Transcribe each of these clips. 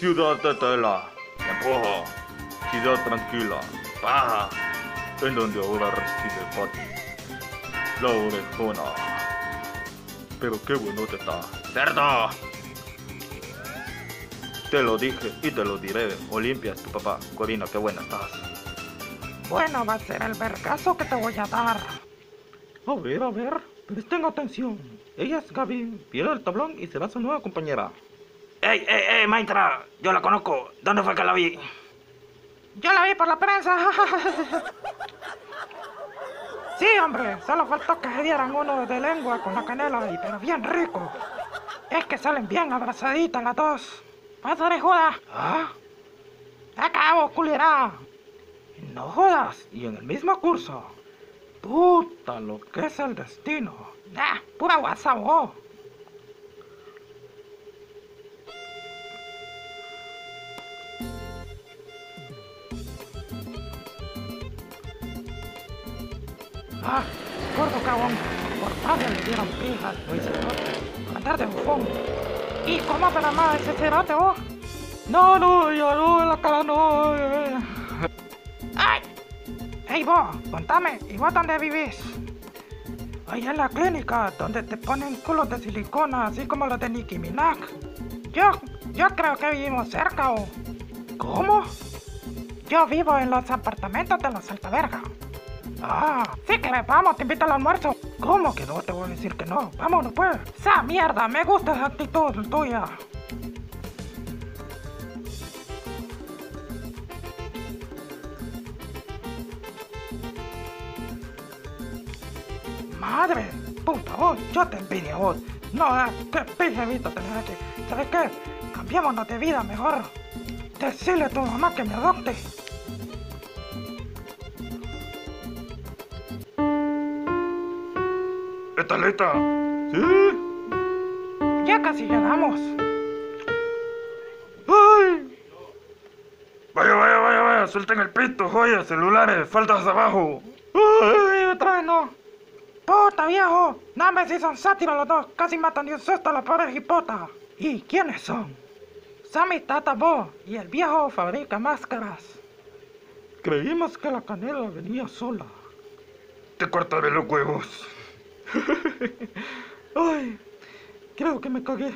Ciudad de tela, empujo. Ciudad tranquila, paja. En donde ahora reside Patty, la orejona. Pero qué bueno te está. ¡Cerdo! Te lo dije y te lo diré. Olimpia es tu papá. Corina, qué buena estás. Bueno, va a ser el vergazo que te voy a dar. A ver, presten atención. Ella es Gaby, viene del tablón y será su nueva compañera. ¡Ey, maestra! Yo la conozco. ¿Dónde fue que la vi? Yo la vi por la prensa. Sí, hombre, solo faltó que se dieran uno de lengua con la canela, pero bien rico. Es que salen bien abrazaditas las dos. ¿Vas, orejuda? ¿Ah? Acabo, culera. No jodas, y en el mismo curso. Puta, lo que es el destino. Ah, pura guasa, vos. Ah, gordo cagón. Por padre le dieron pijas, lo hice por andar de bufón. ¿Y cómo te la amaba ese cerote, vos? No, yo no, en la cara no. ¡Ay! Hey, vos, contame, ¿y vos dónde vivís? Allá en la clínica, donde te ponen culos de silicona, así como los de Nicki Minaj. Yo creo que vivimos cerca, ¿o? ¿Cómo? Yo vivo en los apartamentos de los Altaverga. Ah, Sí que vamos, te invito al almuerzo. ¿cómo que no te voy a decir que no? Vámonos pues. ¡Esa mierda! Me gusta esa actitud tuya. Madre, puta vos, yo te envidio vos. No, qué pije visto tener aquí. ¿Sabes qué? Cambiémonos de vida mejor. Decirle a tu mamá que me adopte. ¿Estás lista? ¿Sí? Ya casi llegamos. ¡Ay! Vaya, suelten el pito, joyas, celulares, faltas abajo. ¡Ay! Otra vez no. ¡Puta, viejo! No me si son sátiros los dos. Casi matan de un susto a la pobre hipota. ¿Y quiénes son? Son mis tatas, vos. Y el viejo fabrica máscaras. Creímos que la canela venía sola. Te cortaré los huevos. Ay, creo que me cagué.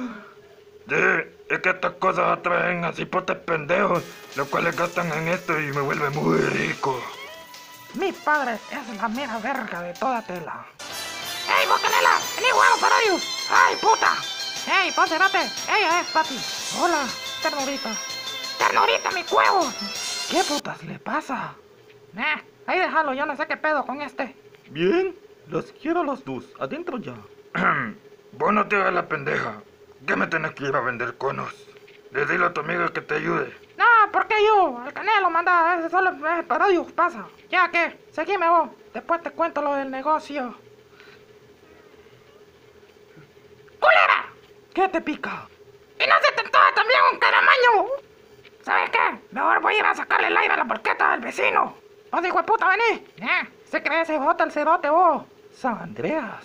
Es que estas cosas atraen a cipotes pendejos, los cuales gastan en esto y me vuelve muy rico. Mi padre es la mera verga de toda tela. ¡Ey, vos, canela! ¡Vení, huevos, Arayus! ¡Ay, puta! ¡Ey, paserate! ¡Ella es Pati! Hola, ternurita. ¡Ternurita, mi huevo! ¿Qué putas le pasa? Ahí déjalo, yo no sé qué pedo con este. Bien, los quiero los dos. Adentro ya. Vos no te hagas la pendeja. ¿Qué me tenés que ir a vender conos? Dile a tu amiga que te ayude. No, ¿por qué yo? El canelo manda, ese solo es para Dios, pasa. Ya que, seguime vos, después te cuento lo del negocio. ¡Culera! ¿Qué te pica? ¡Y no se te antoja también un caramaño! ¿Sabes qué? Mejor voy a ir a sacarle el aire a la porqueta del vecino. ¡Vos, hijo de puta, vení! ¿Se cree ese jota el cerote, vos? San Andreas.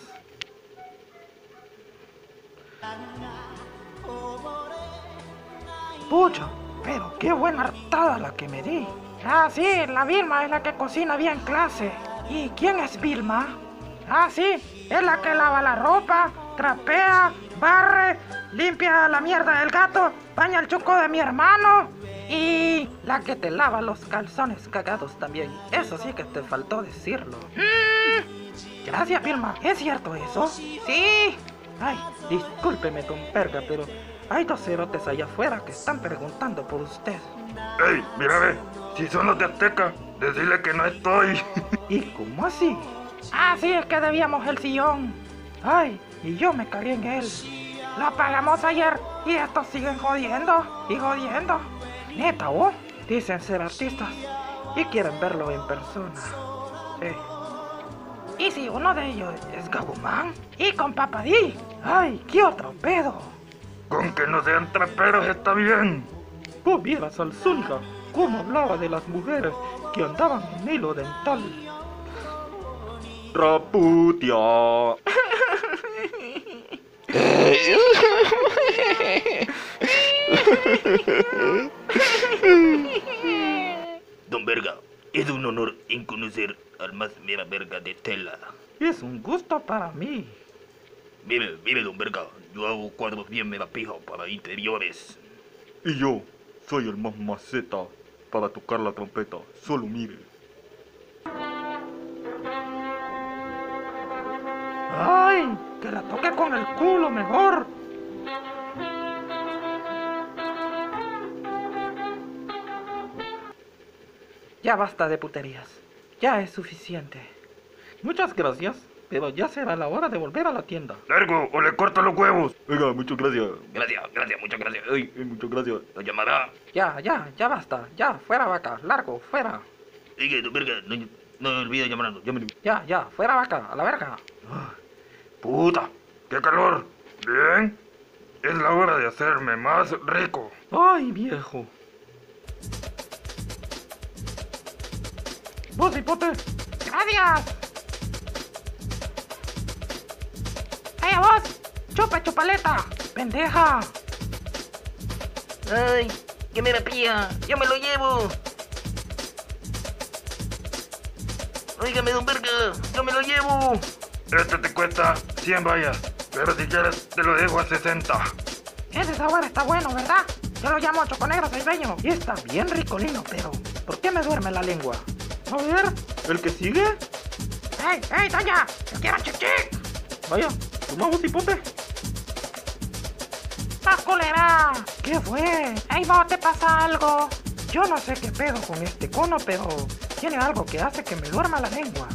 Pucha, pero qué buena hartada la que me di. Ah, sí, la Vilma es la que cocina bien clase. ¿Y quién es Vilma? Ah, sí, es la que lava la ropa, trapea, barre, limpia la mierda del gato, baña el chuco de mi hermano y La que te lava los calzones cagados también. Eso sí que te faltó decirlo. Gracias, Vilma. ¿Es cierto eso? sí. Ay, discúlpeme, don Perga, pero hay dos cerotes allá afuera que están preguntando por usted. ¡Ey, mira ve! Si son los de Azteca, decirle que no estoy. ¿Y cómo así? Ah, sí, es que debíamos el sillón. Ay, y yo me cagué en él. Lo pagamos ayer y estos siguen jodiendo y jodiendo. ¿Neta vos? Dicen ser artistas y quieren verlo en persona. ¿Y si uno de ellos es ¿Gabumán? y con Papadí? Ay, qué otro pedo. Con que no sean traperos está bien. Vos vieras al Zúñiga cómo hablaba de las mujeres que andaban en hilo dental. Raputia. Don Verga, es un honor en conocer al más mera verga de Tela. Es un gusto para mí. Mire, don Verga, yo hago cuadros bien mera pija para interiores. Y yo soy el más maceta para tocar la trompeta. Solo mire. ¡Ay! Que la toque con el culo mejor. Ya basta de puterías. Ya es suficiente. Muchas gracias, pero ya será la hora de volver a la tienda. Largo o le corto los huevos. Venga, muchas gracias. Gracias, muchas gracias. Ay, muchas gracias. Lo llamará. Ya basta. Ya, fuera vaca. Largo, fuera. Oiga, don Verga, no olvide llamarnos. Llámenlo. Ya, fuera vaca. A la verga. Puta, qué calor. Bien, es la hora de hacerme más rico. Ay, viejo. Vos, hipote. Gracias. ¡Ey, vos! ¡Chupa, chupaleta! ¡Pendeja! Ay, que me la pilla, yo me lo llevo. Óigame, don Verga, yo me lo llevo. Este te cuesta 100 vallas, pero si quieres te lo dejo a 60. Ese sabor está bueno, ¿verdad? Yo lo llamo choconegro saibeño y está bien ricolino, pero ¿por qué me duerme la lengua? A ver, ¿el que sigue? ¡Ey, doña! ¡Yo quiero chichic! Vaya, toma vos, hipote. ¡Más culera! ¿Qué fue? ¡Ey, vos, te pasa algo! Yo no sé qué pedo con este cono, pero tiene algo que hace que me duerma la lengua.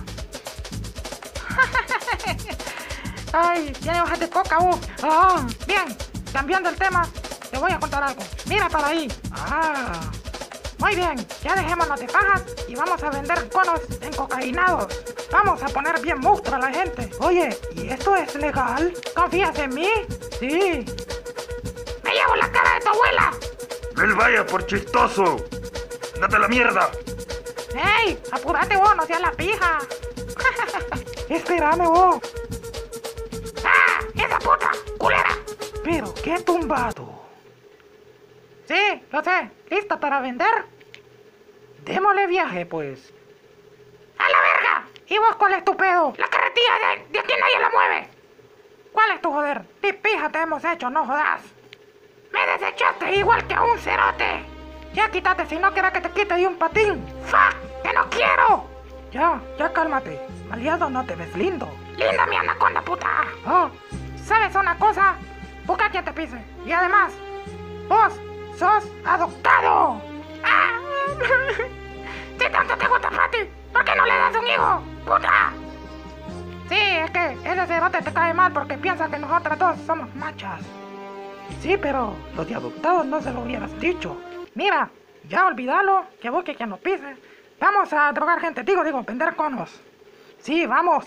¡Ay, tiene hojas de coca, vos! ¡Ah! Bien, cambiando el tema, te voy a contar algo. Mira para ahí. ¡Ah! Muy bien, ya dejémonos de pajas y vamos a vender conos encocainados. Vamos a poner bien monstruo a la gente. Oye, ¿y esto es legal? ¿Confías en mí? Sí. ¡Me llevo la cara de tu abuela! ¡Él vaya por chistoso! ¡Date la mierda! ¡Ey! ¡Apúrate vos, no seas la pija! ¡Espérame vos! ¡Ah! ¡Esa puta! ¡Culera! Pero qué tumbado. Sí, lo sé. ¿Lista para vender? Démosle viaje, pues. ¡A la verga! ¿Y vos cuál es tu pedo? La carretilla de aquí nadie la mueve. ¿Cuál es tu joder? Ni pija te hemos hecho, no jodas. Me desechaste igual que a un cerote. Ya quítate si no quieres que te quite de un patín. ¡Fuck! ¡Que no quiero! Ya cálmate. Aliado, no te ves lindo. ¡Linda mi anaconda, puta! Oh, ¿sabes una cosa? Busca quien te pise. Y además, vos sos adoptado. ¡Ah! Si tanto te gusta Pati, ¿por qué no le das un hijo, puta? Sí, es que ese cerote te cae mal porque piensa que nosotras dos somos machas. Sí, pero lo de adoptados no se lo hubieras dicho. Mira, ya olvídalo, que busque quien nos pise. Vamos a drogar gente, digo, vender conos. Sí, vamos.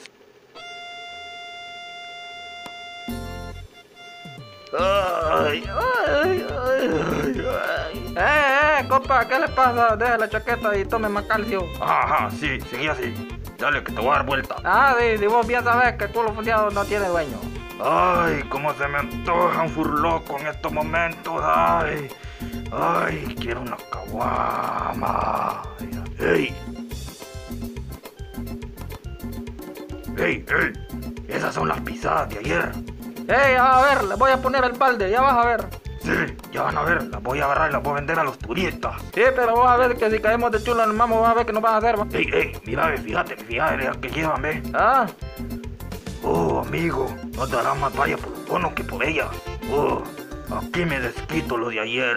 Compa, ¿qué le pasa? Deje la chaqueta y tome más calcio. Ajá, sí, seguí así. Dale, que te voy a dar vuelta. Ah, sí, vos bien sabés que el culo fundeado no tiene dueño. Ay, cómo se me antoja un furloco en estos momentos. Ay, quiero una caguama. Ey, esas son las pisadas de ayer. Ey, a ver, le voy a poner el balde, ya vas a ver. Sí, ya van a ver, las voy a agarrar y las voy a vender a los turistas. Sí, pero vas a ver que si caemos de chulo en el mamo, vas a ver que nos van a hacer. Ey, mira, fíjate, que llevan, ve. Ah. Oh, amigo, no te hará más vaya por los conos que por ella. Oh, aquí me desquito lo de ayer.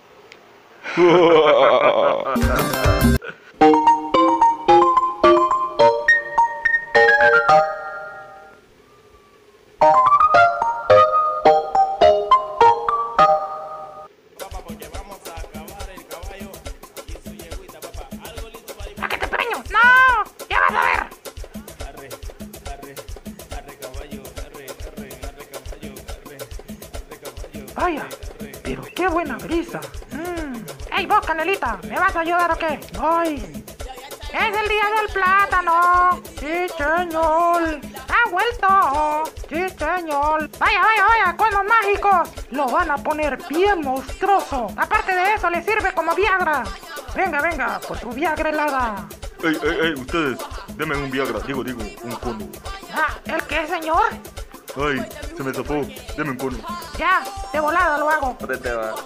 ¿A qué te peño? ¡No! ¡Ya vas a ver! Vaya, pero qué buena brisa. ¡Ey, vos, Canelita! ¿Me vas a ayudar o qué? ¡Ay! ¡Es el día del plátano! ¡Sí, señor! ¡Ah, he vuelto. Sí, señor. Vaya, vaya, vaya, con los mágicos. Lo van a poner bien monstruoso. Aparte de eso, le sirve como Viagra. Venga, venga, por tu Viagra helada. Ey, ustedes, denme un Viagra, digo, un cono. Ah, ¿el qué, señor? Ay, se me tapó, denme un cono. Ya, de volada lo hago. ¿Dónde te va?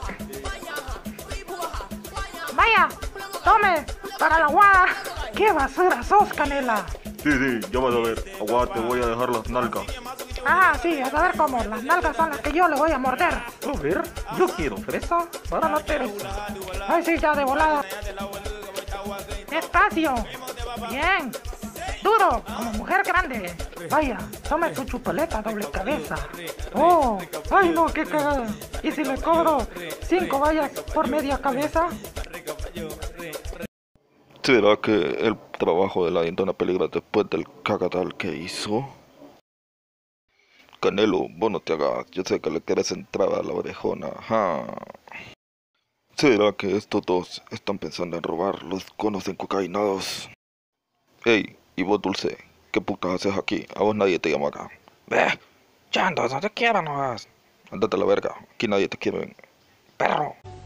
Vaya, tome, para la guada. ¿Qué basura sos, Canela? Sí, ya vas a ver. Aguanta, te voy a dejar las nalgas. Ah, sí, a saber cómo. Las nalgas son las que yo le voy a morder. A ver, yo quiero fresa para la Teresa. Ay, sí, ya de volada. Despacio. Bien. Duro, como mujer grande. Vaya, tome su chupaleta doble cabeza. Oh, ay no, qué cagada. ¿Y si le cobro 5 vallas por media cabeza? ¿Será que el trabajo de la Dintona peligra después del cagadal que hizo? Canelo, vos no te hagas, yo sé que le quieres entrar a la orejona, ajá. ¿Será que estos dos están pensando en robar los conos encocainados? Ey, y vos Dulce, ¿qué putas haces aquí? A vos nadie te llama acá. Ve, ya ando donde quiera nomás. Andate a la verga, aquí nadie te quiere. Perro.